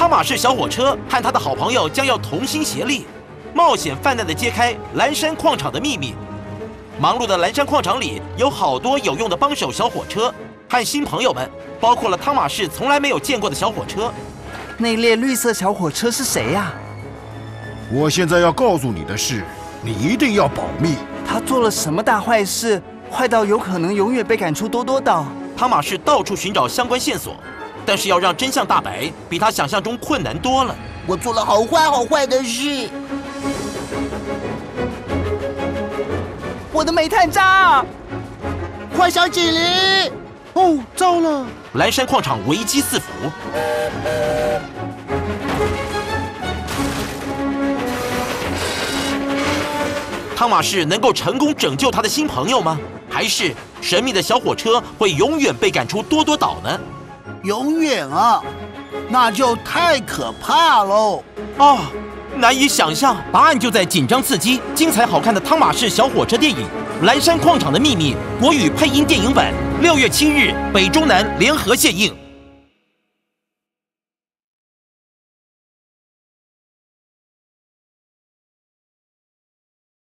汤马士小火车和他的好朋友将要同心协力，冒险犯难地揭开蓝山矿场的秘密。忙碌的蓝山矿场里有好多有用的帮手小火车和新朋友们，包括了汤马士从来没有见过的小火车。 那列绿色小火车是谁呀？ 我现在要告诉你的是，你一定要保密。 他做了什么大坏事，坏到有可能永远被赶出多多岛？ 汤马士到处寻找相关线索，但是要让真相大白，比他想象中困难多了。 我做了好坏的事。 我的煤炭渣！ 快想几厘！ 哦，糟了！ 蓝山矿场危机四伏。汤马士能够成功拯救他的新朋友吗？还是神秘的小火车会永远被赶出多多岛呢？ 永远啊，那就太可怕喽！ 哦，难以想象。答案就在紧张刺激、精彩好看的汤马士小火车电影《蓝山矿场的秘密》国语配音电影版，6月7日北中南联合献映。